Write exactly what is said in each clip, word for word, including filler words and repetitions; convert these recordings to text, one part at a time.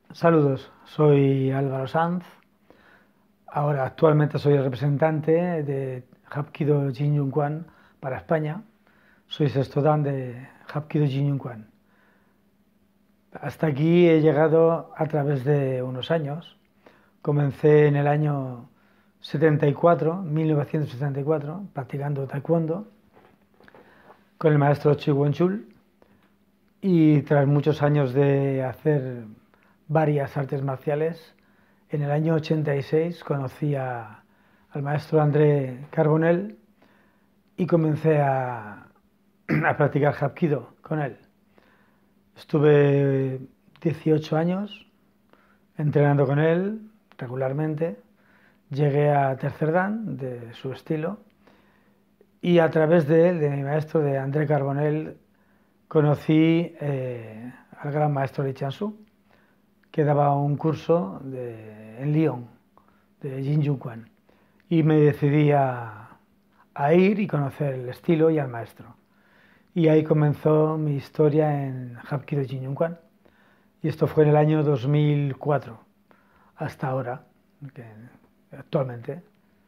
Saludos, soy Álvaro Sanz. Ahora actualmente soy el representante de Hapkido Jin Yun Kwan para España. Soy sexto dan de Hapkido Jin Yun Kwan. Hasta aquí he llegado a través de unos años. Comencé en el año setenta y cuatro, mil novecientos setenta y cuatro, practicando taekwondo con el maestro Chi Won Chul, y tras muchos años de hacer varias artes marciales, en el año ochenta y seis conocí a, al maestro André Carbonell y comencé a, a practicar Hapkido con él. Estuve dieciocho años entrenando con él regularmente. Llegué a tercer dan de su estilo y a través de él, de mi maestro, de André Carbonell, conocí eh, al gran maestro Li Chanshu, que daba un curso de, en Lyon de Jin Yun Kwan, y me decidí a, a ir y conocer el estilo y al maestro. Y ahí comenzó mi historia en Hapkido Jin Yun Kwan. Y esto fue en el año dos mil cuatro, hasta ahora, que actualmente.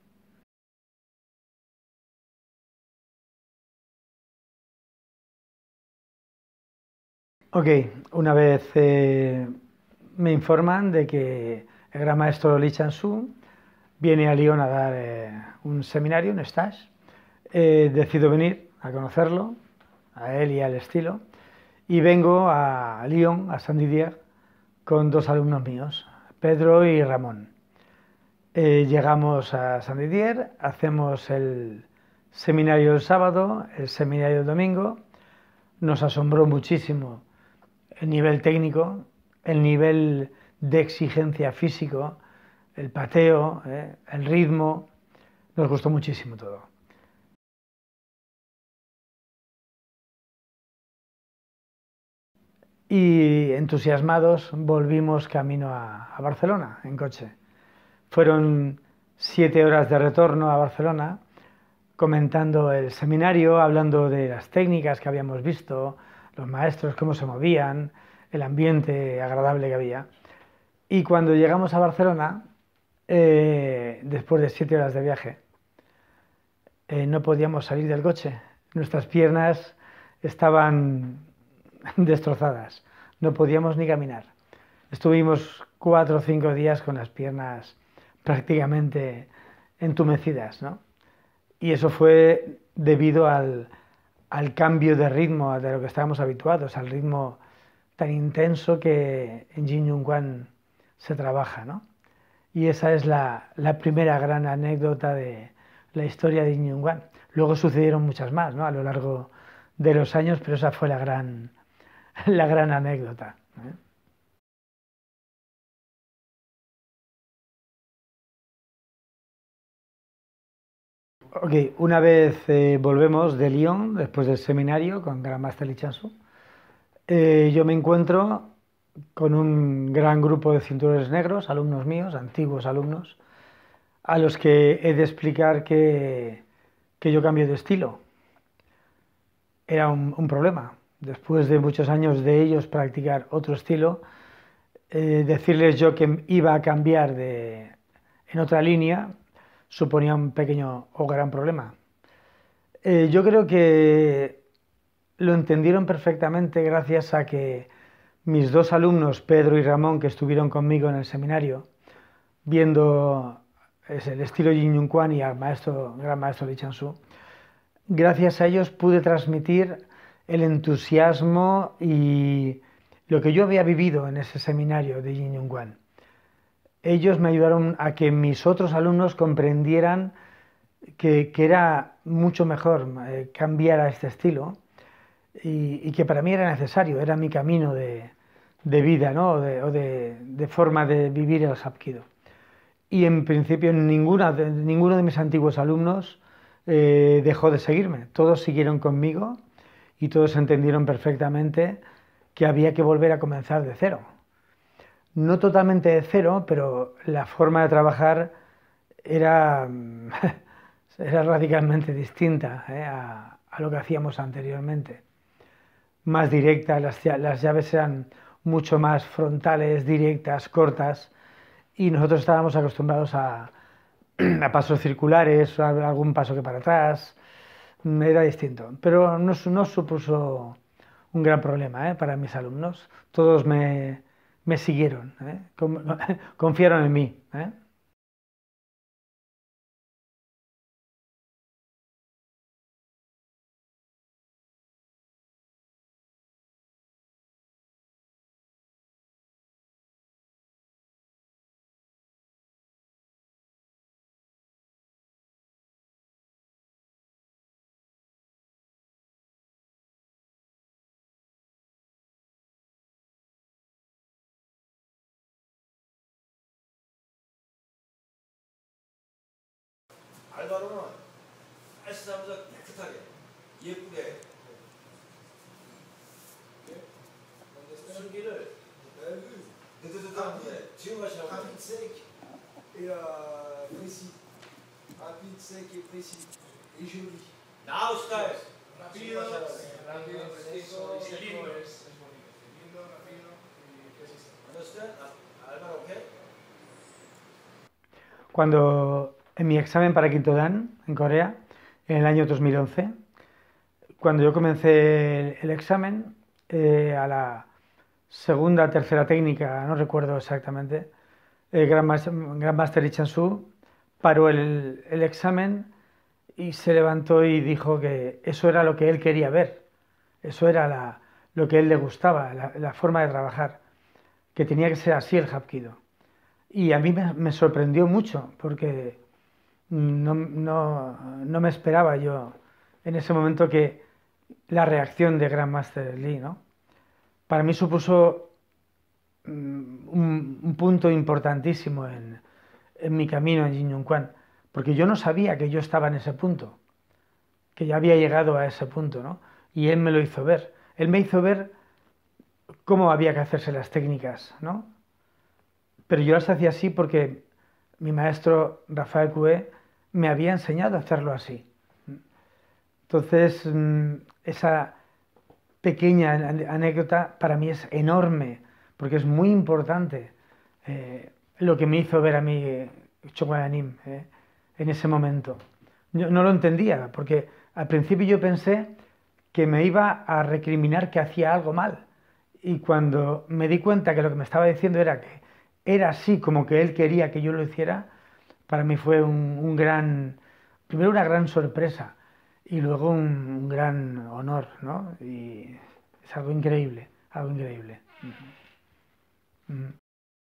Ok, una vez eh, me informan de que el gran maestro Li Chanshu viene a Lyon a dar eh, un seminario, un stage. Eh, decido venir a conocerlo, a él y al estilo, y vengo a Lyon, a Saint-Didier, con dos alumnos míos, Pedro y Ramón. Eh, llegamos a Saint-Didier, hacemos el seminario el sábado, el seminario el domingo. Nos asombró muchísimo el nivel técnico, el nivel de exigencia físico, el pateo, eh, el ritmo. Nos gustó muchísimo todo. Y entusiasmados volvimos camino a, a Barcelona en coche. Fueron siete horas de retorno a Barcelona, comentando el seminario, hablando de las técnicas que habíamos visto, los maestros, cómo se movían, el ambiente agradable que había. Y cuando llegamos a Barcelona, eh, después de siete horas de viaje, eh, no podíamos salir del coche. Nuestras piernas estaban destrozadas, no podíamos ni caminar. Estuvimos cuatro o cinco días con las piernas prácticamente entumecidas, ¿no? Y eso fue debido al, al cambio de ritmo de lo que estábamos habituados, al ritmo tan intenso que en Jin Yun Kwan se trabaja, ¿no? Y esa es la, la primera gran anécdota de la historia de Jin Yun Kwan. Luego sucedieron muchas más, ¿no?, a lo largo de los años, pero esa fue la gran, la gran anécdota, ¿eh? Ok, una vez eh, volvemos de Lyon, después del seminario con Gran Master Li Chanshu, eh, yo me encuentro con un gran grupo de cinturones negros, alumnos míos, antiguos alumnos, a los que he de explicar que, que yo cambio de estilo. Era un, un problema. Después de muchos años de ellos practicar otro estilo, eh, decirles yo que iba a cambiar de, en otra línea suponía un pequeño o gran problema. Eh, yo creo que lo entendieron perfectamente gracias a que mis dos alumnos, Pedro y Ramón, que estuvieron conmigo en el seminario, viendo es el estilo Jin Yun Kwan y al maestro, gran maestro Li Chanshu, gracias a ellos pude transmitir el entusiasmo y lo que yo había vivido en ese seminario de Jin Yun Kwan. Ellos me ayudaron a que mis otros alumnos comprendieran que, que era mucho mejor eh, cambiar a este estilo y, y, que para mí era necesario, era mi camino de, de vida, ¿no?, o, de, o de, de, forma de vivir el Hapkido. Y en principio ninguna de, ninguno de mis antiguos alumnos eh, dejó de seguirme, todos siguieron conmigo y todos entendieron perfectamente que había que volver a comenzar de cero. No totalmente de cero, pero la forma de trabajar era, era radicalmente distinta ¿eh? a, a lo que hacíamos anteriormente. Más directa, las, las llaves eran mucho más frontales, directas, cortas, y nosotros estábamos acostumbrados a, a pasos circulares, a algún paso que para atrás, era distinto, pero no, su- no supuso un gran problema, ¿eh? Para mis alumnos. Todos me, me siguieron, ¿eh? Con- confiaron en mí, ¿eh? 알바로는 헬스장에서 깨끗하게 예쁘게 술기를 드드드드한 후에 지금 하시라고 Rapide, sec et euh, précis. Rapide, sec et précis. Et joli. 나우 스타일 Rápido, 지금 rápido, 하시라고 seco, seco lindo. es, es bonito. Lindo, rápido y preciso. Understand? 알바 오케이? Cuando en mi examen para quinto Dan en Corea, en el año dos mil once, cuando yo comencé el, el examen, eh, a la segunda, tercera técnica, no recuerdo exactamente, el Gran Master, Gran Master Lee Chan-Soo paró el, el examen y se levantó y dijo que eso era lo que él quería ver, eso era la- lo que a él le gustaba, la, la forma de trabajar, que tenía que ser así el Hapkido. Y a mí me, me sorprendió mucho porque no, no- no me esperaba yo en ese momento que la reacción de Grandmaster Lee, ¿no? Para mí supuso mm, un, un punto importantísimo en, en mi camino en Jin Yun Kwan, porque yo no sabía que yo estaba en ese punto, que ya había llegado a ese punto, ¿no? Y él me lo hizo ver. Él me hizo ver cómo había que hacerse las técnicas, ¿no? Pero yo las hacía así porque mi maestro Rafael Cue me había enseñado a hacerlo así. Entonces, mm, esa pequeña ane- anécdota para mí es enorme, porque es muy importante, eh, lo que me hizo ver a mí, eh, Chogwayanim, eh, en ese momento. Yo no lo entendía, porque al principio yo pensé que me iba a recriminar que hacía algo mal. Y cuando me di cuenta que lo que me estaba diciendo era que era así como que él quería que yo lo hiciera, para mí fue un, un gran, primero una gran sorpresa y luego un, un gran honor, ¿no? Y es algo increíble, algo increíble. Mm.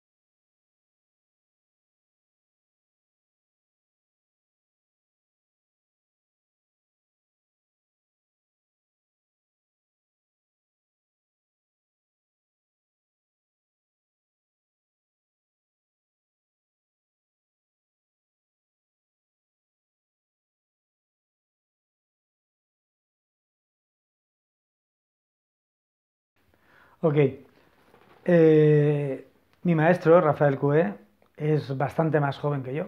Ok, eh, mi maestro, Rafael Cue, es bastante más joven que yo,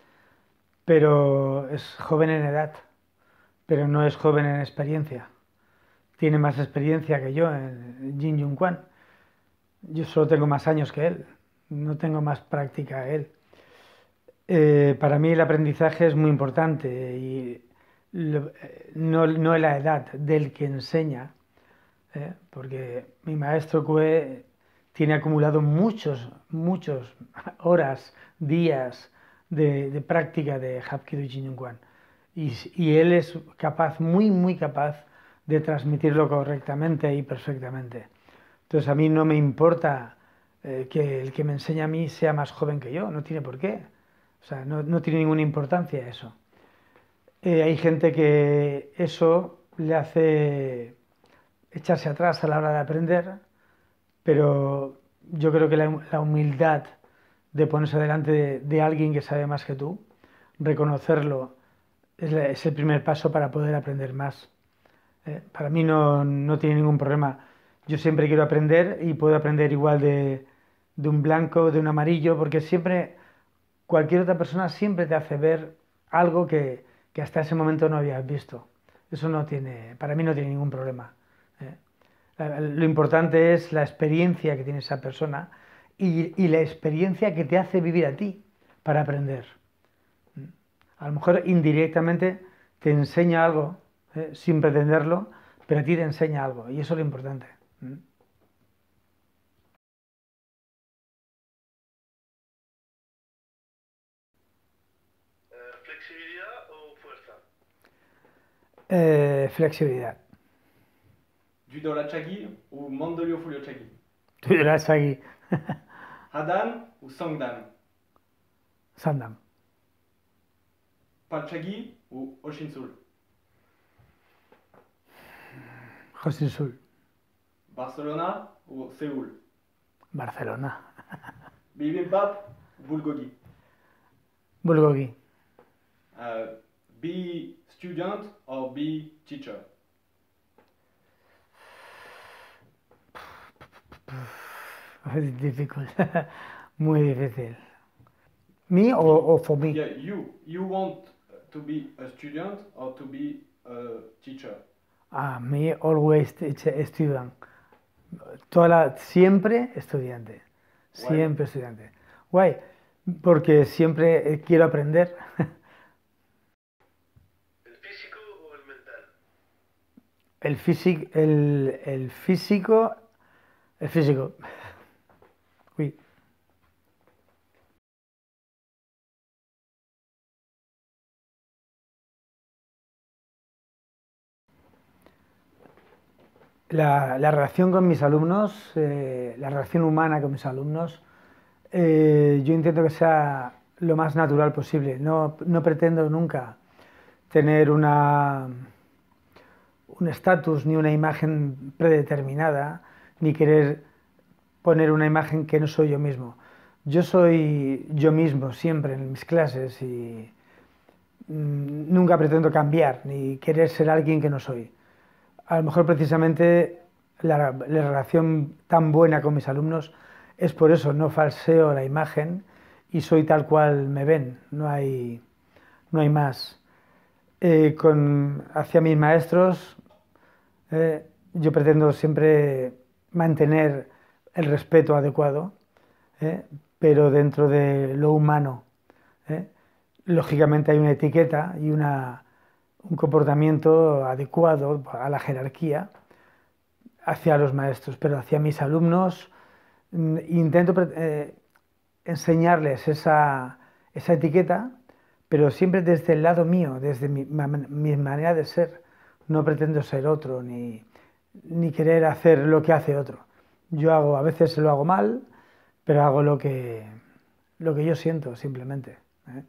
pero es joven en edad, pero no es joven en experiencia. Tiene más experiencia que yo en Jin Yun Kwan. Yo solo tengo más años que él, no tengo más práctica que él. Eh, para mí el aprendizaje es muy importante y lo- eh, no, no es la edad del que enseña, ¿eh? Porque mi maestro Cue tiene acumulado muchos, muchos horas, días de, de práctica de Hapkido Jin Kwan. Y, y él es capaz, muy, muy capaz de transmitirlo correctamente y perfectamente. Entonces a mí no me importa, eh, que el que me enseña a mí sea más joven que yo, no tiene por qué. O sea, no, no tiene ninguna importancia eso. Eh, hay gente que eso le hace echarse atrás a la hora de aprender, pero yo creo que la, la humildad de ponerse delante de, de alguien que sabe más que tú, reconocerlo, es, la- es el primer paso para poder aprender más. Eh, para mí no, no tiene ningún problema. Yo siempre quiero aprender y puedo aprender igual de, de un blanco, de un amarillo, porque siempre, cualquier otra persona siempre te hace ver algo que, que hasta ese momento no habías visto. Eso no tiene, para mí no tiene ningún problema. ¿Eh? Lo importante es la experiencia que tiene esa persona y, y la experiencia que te hace vivir a ti para aprender. A lo mejor indirectamente te enseña algo, ¿eh? Sin pretenderlo, pero a ti te enseña algo y eso es lo importante. Eh, ¿flexibilidad o fuerza? Eh, flexibilidad. Judo Lachagi ou Mandolio Fuliochagi? Tú dirás aquí, Hadan ou Sangdan? Sandam, Palchagi ou Oshinsul? José Sul, Barcelona ou Séoul? Barcelona, Bibimbap ou Bulgogi? Bulgogi, Uh, be student or be teacher? es difícil, muy difícil. ¿Me o, o for me? Yeah, you. You want to be a student or to be a teacher? Ah, me always teach student. Toda la, siempre estudiante. Siempre estudiante. Guay, porque siempre eh, quiero aprender. ¿El físico o el mental? El físico, el, el físico, el físico. Uy. La, la relación con mis alumnos, eh, la relación humana con mis alumnos, eh, yo intento que sea lo más natural posible. No, no pretendo nunca tener una, un estatus ni una imagen predeterminada, ni querer poner una imagen que no soy yo mismo. Yo soy yo mismo siempre en mis clases y mm, nunca pretendo cambiar ni querer ser alguien que no soy. A lo mejor precisamente la, la relación tan buena con mis alumnos es por eso, no falseo la imagen y soy tal cual me ven, no hay, no hay más. Eh, con, hacia mis maestros, eh, yo pretendo siempre mantener el respeto adecuado, ¿eh? Pero dentro de lo humano, ¿eh? Lógicamente hay una etiqueta y una, un comportamiento adecuado a la jerarquía hacia los maestros, pero hacia mis alumnos mm, intento eh, enseñarles esa, esa etiqueta, pero siempre desde el lado mío, desde mi, mi manera de ser. No pretendo ser otro ni, ni querer hacer lo que hace otro. Yo hago, a veces lo hago mal, pero hago lo que, lo que yo siento simplemente, ¿eh?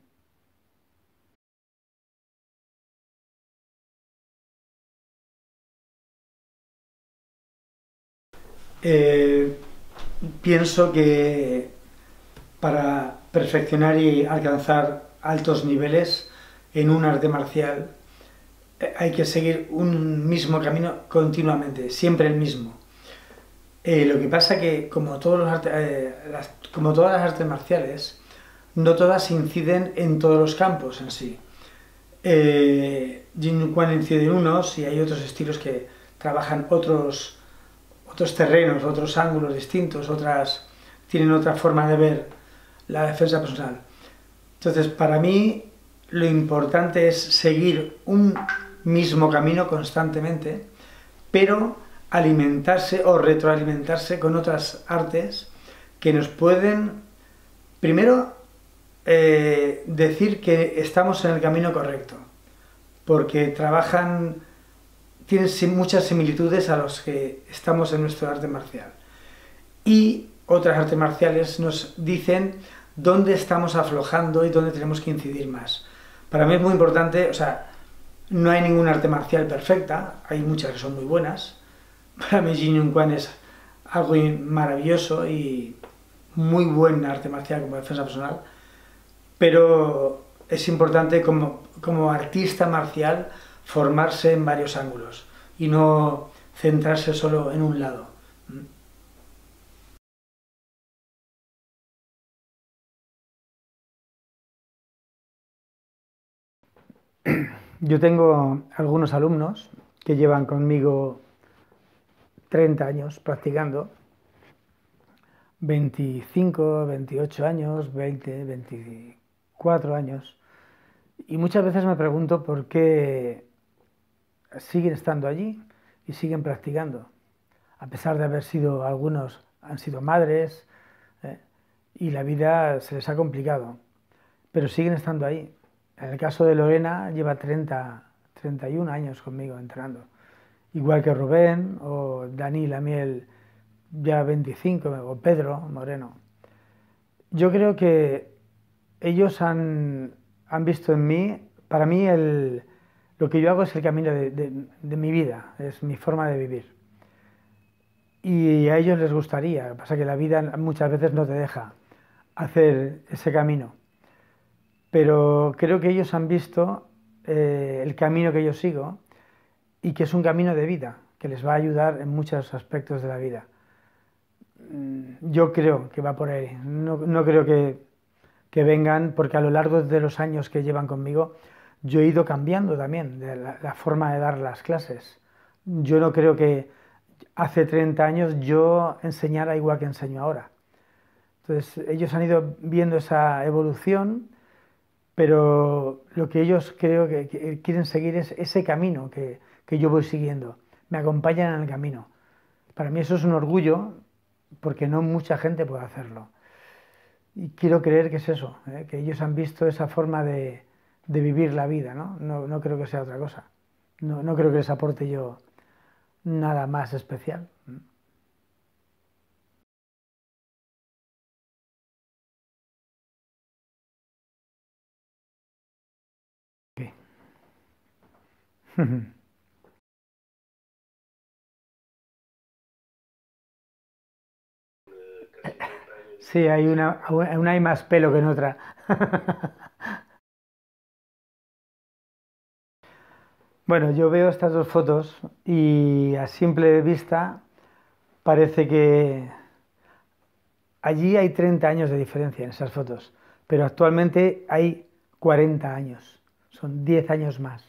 Eh, pienso que para perfeccionar y alcanzar altos niveles en un arte marcial eh, hay que seguir un mismo camino continuamente, siempre el mismo. Eh, lo que pasa que, como, todos los arte- eh, las- como todas las artes marciales, no todas inciden en todos los campos en sí. Eh, Jin Quan incide en unos y hay otros estilos que trabajan otros, otros terrenos, otros ángulos distintos, otras, tienen otra forma de ver la defensa personal. Entonces, para mí, lo importante es seguir un mismo camino constantemente, pero alimentarse o retroalimentarse con otras artes que nos pueden, primero, eh, decir que estamos en el camino correcto, porque trabajan, tienen muchas similitudes a los que estamos en nuestro arte marcial. Y otras artes marciales nos dicen dónde estamos aflojando y dónde tenemos que incidir más. Para mí es muy importante, o sea, no hay ninguna arte marcial perfecta, hay muchas que son muy buenas. Para mí Jin Yun Quan es algo maravilloso y muy buen arte marcial como defensa personal, pero es importante como, como artista marcial formarse en varios ángulos y no centrarse solo en un lado. Yo tengo algunos alumnos que llevan conmigo treinta años practicando, veinticinco, veintiocho años, veinte, veinticuatro años, y muchas veces me pregunto por qué siguen estando allí y siguen practicando, a pesar de haber sido, algunos han sido madres, ¿eh? Y la vida se les ha complicado, pero siguen estando ahí. En el caso de Lorena, lleva treinta, treinta y uno años conmigo entrenando, igual que Rubén o Dani Lamiel, ya veinticinco, o Pedro Moreno. Yo creo que ellos han, han visto en mí, para mí el, lo que yo hago es el camino de, de, de mi vida, es mi forma de vivir. Y a ellos les gustaría, lo que pasa es que la vida muchas veces no te deja hacer ese camino. Pero creo que ellos han visto eh, el camino que yo sigo y que es un camino de vida, que les va a ayudar en muchos aspectos de la vida. Yo creo que va por ahí. No, no creo que, que vengan, porque a lo largo de los años que llevan conmigo, yo he ido cambiando también de la, la forma de dar las clases. Yo no creo que hace treinta años yo enseñara igual que enseño ahora. Entonces, ellos han ido viendo esa evolución, pero lo que ellos creo que, que quieren seguir es ese camino que, que yo voy siguiendo. Me acompañan en el camino. Para mí eso es un orgullo, porque no mucha gente puede hacerlo. Y quiero creer que es eso, ¿eh? Que ellos han visto esa forma de, de vivir la vida, ¿no? No, no creo que sea otra cosa. No, no creo que les aporte yo nada más especial. Ok. Casi treinta años de Sí, hay una, diferencia. una hay más pelo que en otra. Bueno, yo veo estas dos fotos y a simple vista parece que allí hay treinta años de diferencia en esas fotos, pero actualmente hay cuarenta años, son diez años más.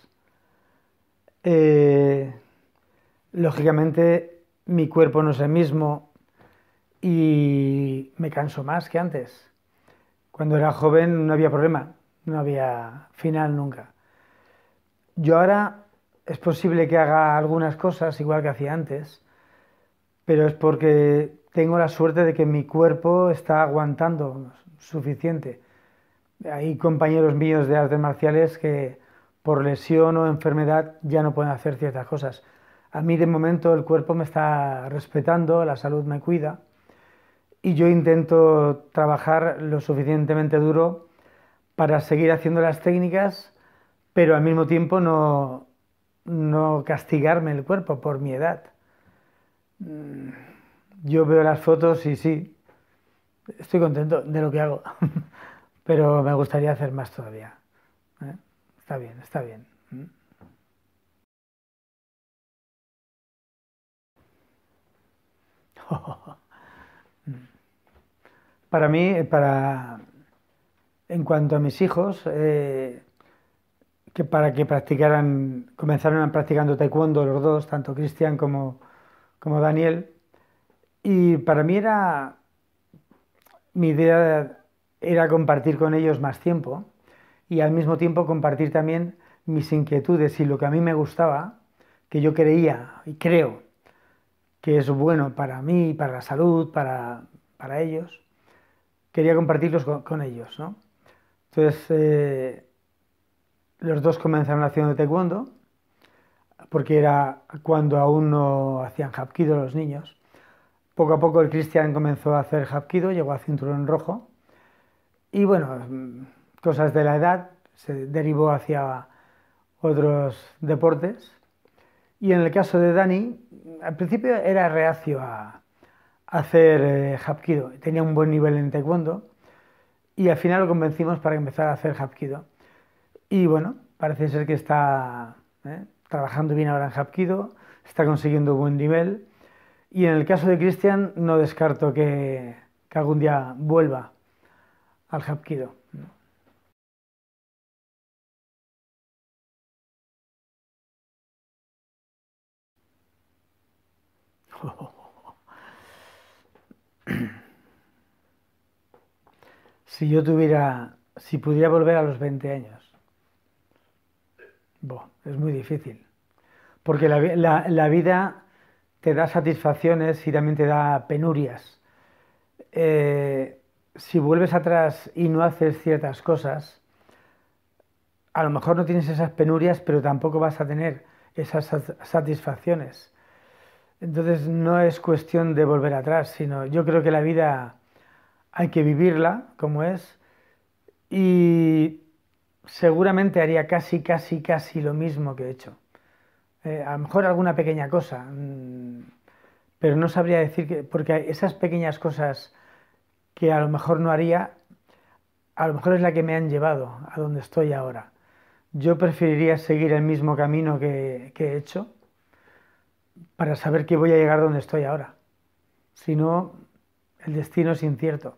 Eh, lógicamente mi cuerpo no es el mismo y me canso más que antes. Cuando era joven no había problema, no había final nunca. Yo ahora es posible que haga algunas cosas igual que hacía antes, pero es porque tengo la suerte de que mi cuerpo está aguantando suficiente. Hay compañeros míos de artes marciales que por lesión o enfermedad ya no pueden hacer ciertas cosas. A mí de momento el cuerpo me está respetando, la salud me cuida y yo intento trabajar lo suficientemente duro para seguir haciendo las técnicas, pero al mismo tiempo no, no castigarme el cuerpo por mi edad. Yo veo las fotos y sí, estoy contento de lo que hago, pero me gustaría hacer más todavía. ¿Eh? Está bien, está bien. ¿Mm? Para mí, para, en cuanto a mis hijos, eh, que para que practicaran, comenzaron practicando taekwondo los dos, tanto Cristian como, como Daniel, y para mí era, mi idea era compartir con ellos más tiempo y al mismo tiempo compartir también mis inquietudes y lo que a mí me gustaba, que yo creía y creo que es bueno para mí, para la salud, para, para ellos, quería compartirlos con, con ellos, ¿no? Entonces, eh, los dos comenzaron haciendo taekwondo, porque era cuando aún no hacían hapkido los niños. Poco a poco el Cristian comenzó a hacer hapkido, llegó a cinturón rojo, y bueno, mm, cosas de la edad, se derivó hacia otros deportes. Y en el caso de Dani, al principio era reacio a, a hacer eh, hapkido, tenía un buen nivel en taekwondo, y al final lo convencimos para empezar a hacer hapkido. Y bueno, parece ser que está ¿eh? trabajando bien ahora en hapkido, está consiguiendo buen nivel. Y en el caso de Cristian, no descarto que, que algún día vuelva al hapkido. Si yo tuviera, si pudiera volver a los veinte años, bo, es muy difícil, porque la, vi- la- la vida te da satisfacciones y también te da penurias. Eh, si vuelves atrás y no haces ciertas cosas, a lo mejor no tienes esas penurias, pero tampoco vas a tener esas sat- satisfacciones. Entonces no es cuestión de volver atrás, sino yo creo que la vida hay que vivirla como es y seguramente haría casi, casi, casi lo mismo que he hecho. Eh, a lo mejor alguna pequeña cosa, mm, pero no sabría decir que, porque esas pequeñas cosas que a lo mejor no haría, a lo mejor es la que me han llevado a donde estoy ahora. Yo preferiría seguir el mismo camino que, que he hecho para saber que voy a llegar donde estoy ahora. Si no, el destino es incierto.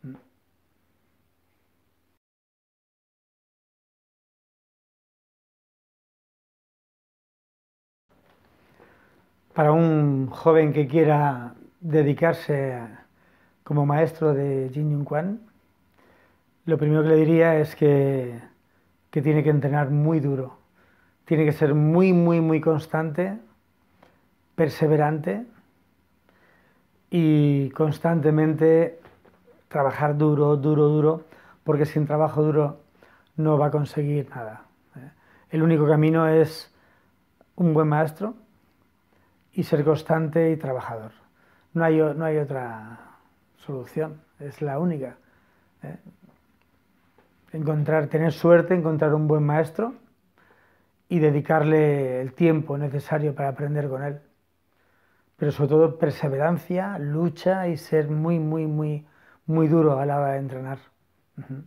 Para un joven que quiera dedicarse a- como maestro de Jin Yun Quan, lo primero que le diría es que, que tiene que entrenar muy duro. Tiene que ser muy, muy, muy constante, perseverante y constantemente trabajar duro, duro, duro, porque sin trabajo duro no va a conseguir nada. ¿eh? El único camino es un buen maestro y ser constante y trabajador. No hay, o- no hay otra solución, es la única. ¿eh? Encontrar, tener suerte, encontrar un buen maestro y dedicarle el tiempo necesario para aprender con él. Pero sobre todo perseverancia, lucha y ser muy, muy, muy, muy duro a la hora de entrenar. Ujú.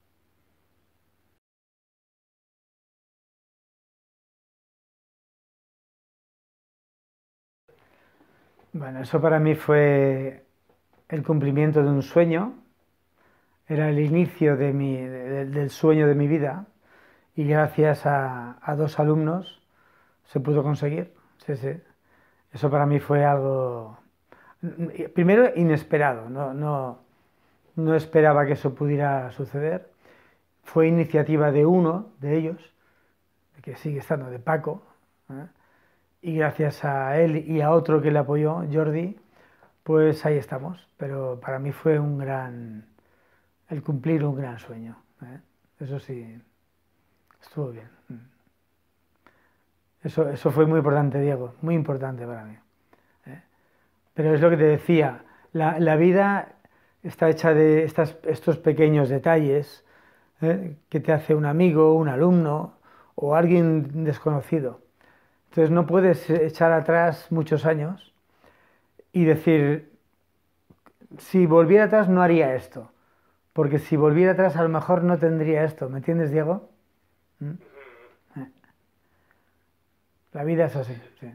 Bueno, eso para mí fue el cumplimiento de un sueño, era el inicio de mi- de- del sueño de mi vida y gracias a, a dos alumnos se pudo conseguir. Sí, sí. Eso para mí fue algo, mm, primero, inesperado, no, no, no esperaba que eso pudiera suceder. Fue iniciativa de uno de ellos, que sigue estando, de Paco, ¿eh? Y gracias a él y a otro que le apoyó, Jordi, pues ahí estamos. Pero para mí fue un gran, el cumplir un gran sueño. ¿eh? Eso sí, estuvo bien. Eso, eso fue muy importante, Diego, muy importante para mí. ¿eh? Pero es lo que te decía, la, la vida está hecha de estas, estos pequeños detalles ¿eh? que te hace un amigo, un alumno o alguien desconocido. Entonces no puedes echar atrás muchos años y decir, si volviera atrás no haría esto, porque si volviera atrás a lo mejor no tendría esto. ¿Me entiendes, Diego? ¿Mm? Eh, La vida es así, sí.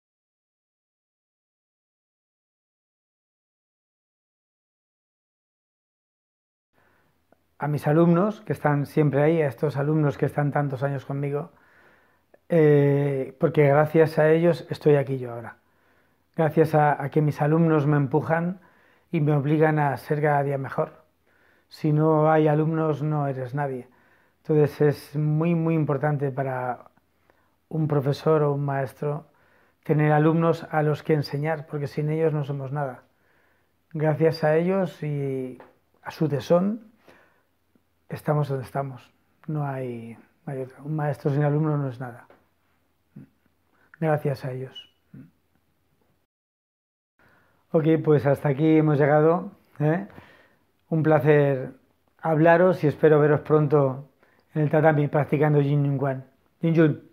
A mis alumnos, que están siempre ahí, a estos alumnos que están tantos años conmigo, eh, porque gracias a ellos estoy aquí yo ahora. Gracias a, a que mis alumnos me empujan y me obligan a ser cada día mejor. Si no hay alumnos, no eres nadie. Entonces es muy, muy importante para un profesor o un maestro tener alumnos a los que enseñar, porque sin ellos no somos nada. Gracias a ellos y a su tesón estamos donde estamos. No hay, no hay otra. Un maestro sin alumno no es nada. Gracias a ellos. Ok, pues hasta aquí hemos llegado. ¿eh? Un placer hablaros y espero veros pronto en el tatami practicando Jin Yun Quan. Jin Yun.